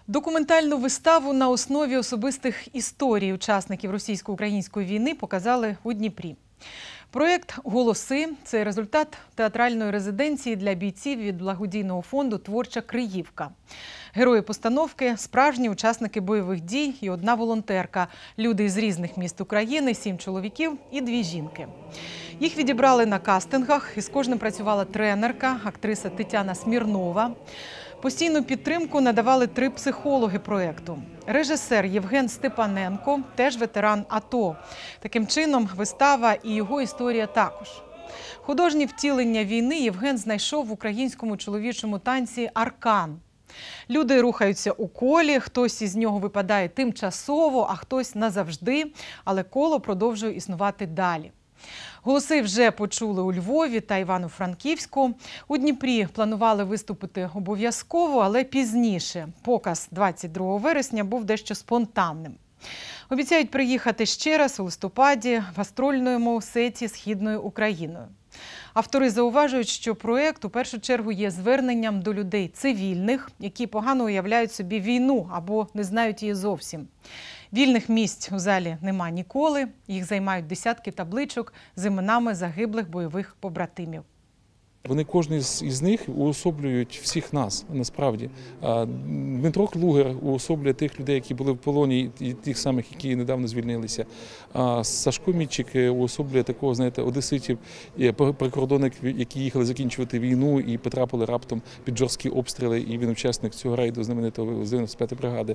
Документальну виставу на основі особистих історій учасників російсько-української війни показали у Дніпрі. Проєкт «Голоси» – це результат театральної резиденції для бійців від благодійного фонду «Творча Криївка». Герої постановки – справжні учасники бойових дій і одна волонтерка. Люди з різних міст України, 7 чоловіків і 2 жінки. Їх відібрали на кастингах, із кожним працювала тренерка, актриса Тетяна Смірнова. Постійну підтримку надавали 3 психологи проєкту. Режисер Євген Степаненко – теж ветеран АТО. Таким чином, вистава і його історія також. Художнє втілення війни Євген знайшов в українському чоловічому танці «Аркан». Люди рухаються у колі, хтось із нього випадає тимчасово, а хтось назавжди, але коло продовжує існувати далі. Голоси вже почули у Львові та Івано-Франківську. У Дніпрі планували виступити обов'язково, але пізніше. Показ 22 вересня був дещо спонтанним. Обіцяють приїхати ще раз у листопаді в гастрольному сеті Східною Україною. Автори зауважують, що проєкт у першу чергу є зверненням до людей цивільних, які погано уявляють собі війну або не знають її зовсім. Вільних місць у залі нема ніколи, їх займають десятки табличок з іменами загиблих бойових побратимів. Вони, кожен із них уособлюють всіх нас, насправді. Дмитро Клугер уособлює тих людей, які були в полоні, і тих самих, які недавно звільнилися. Сашко Мітчик уособлює такого, знаєте, одеситів, прикордонників, які їхали закінчувати війну і потрапили раптом під жорсткі обстріли, і він учасник цього рейду знаменитого з 95-ї бригади.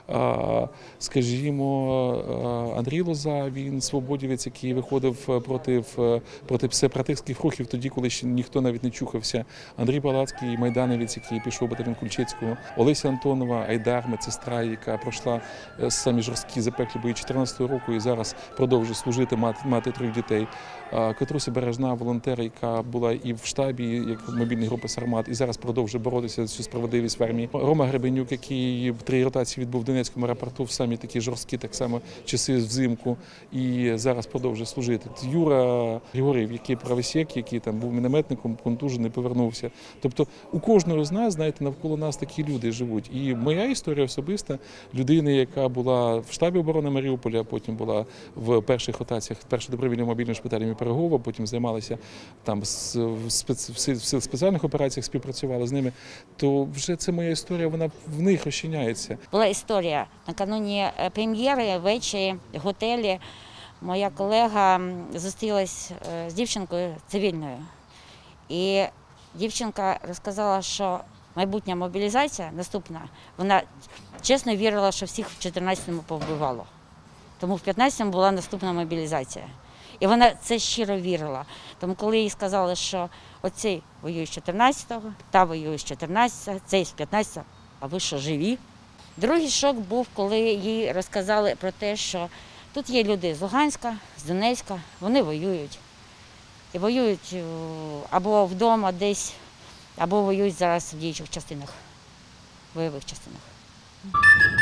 Скажімо, Андрій Лоза, він свободівець, який виходив проти сепаратистських рухів тоді, коли ще ніхто навіть не чухався. Андрій Балацький, майдановець, який пішов в батальйон Кульчицького. Олеся Антонова, Айдар, медсестра, яка пройшла самі жорсткі запеклі бої 14-го року і зараз продовжує служити, мати 3 дітей. Катруся Бережна, волонтер, яка була і в штабі, як мобільної групи «Сармат», і зараз продовжує боротися за цю справедливість в армії. Рома Гребенюк, який 3 ротації відбув в Донецькому аеропорту в самі такі жорсткі, так само часи взимку, і зараз продовжує служити. Юра Григорєв, який правосек, який там був мінометником, контужений, повернувся. Тобто у кожного з нас, знаєте, навколо нас такі люди живуть. І моя історія особиста людини, яка була в штабі оборони Маріуполя, а потім була в перших ротаціях, перший добровільний мобільний шпиталь імені Пирогова, потім займалася там в сил спеціальних операціях, співпрацювала з ними, то вже це моя історія, вона в них розчиняється. Була історія накануні прем'єри, ввечері, в готелі. Моя колега зустрілась з дівчинкою цивільною. І дівчинка розказала, що майбутня мобілізація наступна, вона чесно вірила, що всіх в 14-му повбивало. Тому в 15-му була наступна мобілізація. І вона це щиро вірила. Тому коли їй сказали, що оцей воює з 14-го, та воює з 14-го, цей з 15-го, а ви що, живі? Другий шок був, коли їй розказали про те, що тут є люди з Луганська, з Донецька, вони воюють. І воюють або вдома десь, або воюють зараз в діючих частинах, бойових частинах.